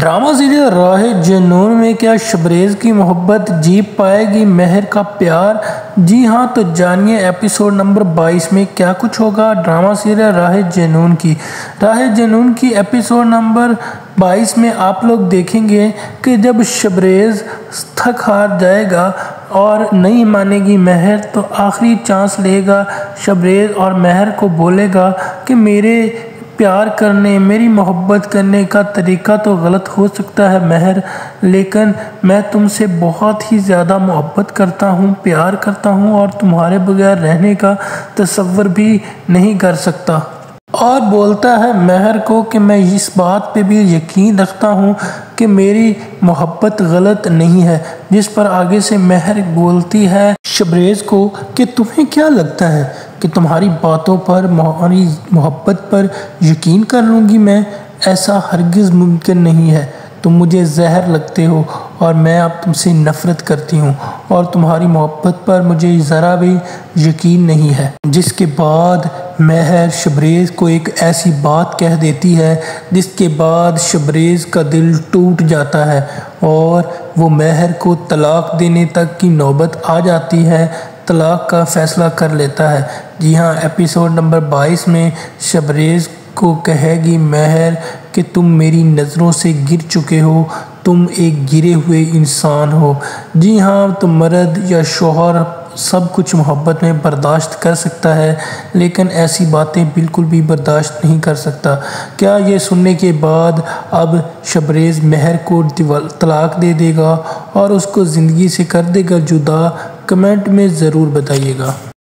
Drama serial راہ جنون میں کیا شبریز کی محبت جیت پائے گی مہر کا پیار؟ جی ہاں، تو جانیے ایپیسوڈ نمبر 22 میں کیا کچھ ہوگا ڈرامہ سیریل راہ جنون کی ایپیسوڈ نمبر 22 میں آپ لوگ دیکھیں گے کہ جب شبریز تھک ہار جائے گا اور نہیں مانے گی مہر، تو آخری چانس لے گا شبریز اور مہر کو بولے گا کہ میرے پیار کرنے، میری محبت کرنے کا طریقہ تو غلط ہو سکتا ہے مہر، لیکن میں تم سے بہت ہی زیادہ محبت کرتا ہوں، پیار کرتا ہوں اور تمہارے بغیر رہنے کا تصور بھی نہیں کر سکتا۔ اور بولتا ہے مہر کو کہ میں اس بات پہ بھی یقین رکھتا ہوں کہ میری محبت غلط نہیں ہے، جس پر آگے سے مہر بولتی ہے شبریز کو کہ تمہیں کیا لگتا ہے کہ تمہاری باتوں پر، ہماری محبت پر یقین کر لوں گی میں؟ ایسا ہرگز ممکن نہیں ہے، تم مجھے زہر لگتے ہو اور میں اب تم سے نفرت کرتی ہوں اور تمہاری محبت پر مجھے ذرا بھی یقین نہیں ہے۔ جس کے بعد مہر شبریز کو ایک ایسی بات کہہ دیتی ہے جس کے بعد شبریز کا دل ٹوٹ جاتا ہے اور وہ مہر کو طلاق دینے تک کی نوبت آ جاتی ہے، طلاق کا فیصلہ کر لیتا ہے۔ جی ہاں، ایپیسوڈ نمبر 22 میں شبریز کو کہے گی مہر کہ تم میری نظروں سے گر چکے ہو، تم ایک گرے ہوئے انسان ہو۔ جی ہاں، تو مرد یا شوہر سب کچھ محبت میں برداشت کر سکتا ہے، لیکن ایسی باتیں بالکل بھی برداشت نہیں کر سکتا۔ کیا یہ سننے کے بعد اب شبریز مہر کو طلاق دے دے گا اور اس کو زندگی سے کر دے گا جدا؟ کمنٹ میں ضرور بتائیے گا۔